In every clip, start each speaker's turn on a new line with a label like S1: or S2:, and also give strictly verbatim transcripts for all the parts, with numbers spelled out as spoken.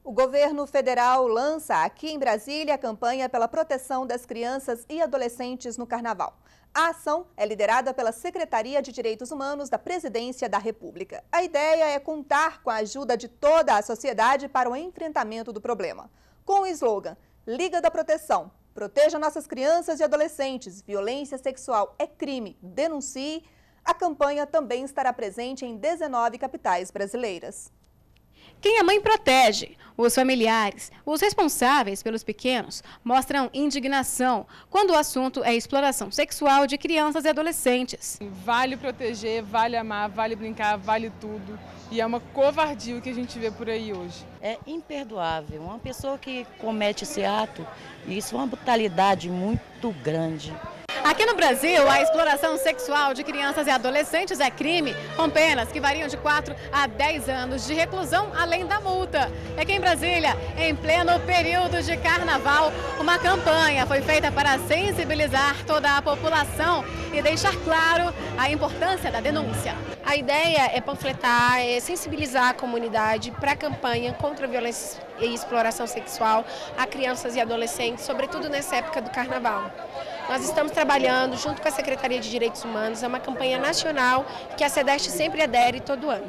S1: O governo federal lança aqui em Brasília a campanha pela proteção das crianças e adolescentes no Carnaval. A ação é liderada pela Secretaria de Direitos Humanos da Presidência da República. A ideia é contar com a ajuda de toda a sociedade para o enfrentamento do problema. Com o slogan Liga da Proteção, proteja nossas crianças e adolescentes, violência sexual é crime, denuncie, a campanha também estará presente em dezenove capitais brasileiras.
S2: Quem a mãe protege, os familiares, os responsáveis pelos pequenos mostram indignação quando o assunto é exploração sexual de crianças e adolescentes.
S3: Vale proteger, vale amar, vale brincar, vale tudo. E é uma covardia o que a gente vê por aí hoje.
S4: É imperdoável. Uma pessoa que comete esse ato, isso é uma brutalidade muito grande.
S2: Aqui no Brasil, a exploração sexual de crianças e adolescentes é crime, com penas que variam de quatro a dez anos de reclusão, além da multa. É que em Brasília, em pleno período de carnaval, uma campanha foi feita para sensibilizar toda a população e deixar claro a importância da denúncia.
S5: A ideia é panfletar, é sensibilizar a comunidade para a campanha contra a violência e exploração sexual a crianças e adolescentes, sobretudo nessa época do carnaval. Nós estamos trabalhando junto com a Secretaria de Direitos Humanos, é uma campanha nacional que a SEDEST sempre adere todo ano.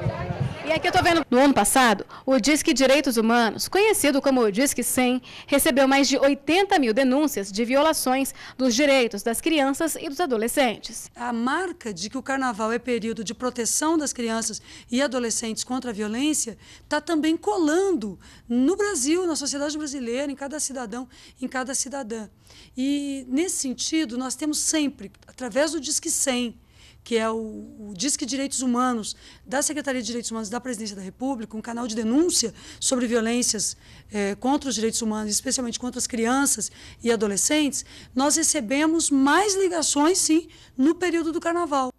S2: E aqui eu estou vendo, no ano passado, o Disque Direitos Humanos, conhecido como Disque cem, recebeu mais de oitenta mil denúncias de violações dos direitos das crianças e dos adolescentes.
S6: A marca de que o carnaval é período de proteção das crianças e adolescentes contra a violência está também colando no Brasil, na sociedade brasileira, em cada cidadão, em cada cidadã. E, nesse sentido, nós temos sempre, através do Disque cem, que é o, o Disque Direitos Humanos da Secretaria de Direitos Humanos da Presidência da República, um canal de denúncia sobre violências eh, contra os direitos humanos, especialmente contra as crianças e adolescentes, nós recebemos mais ligações, sim, no período do Carnaval.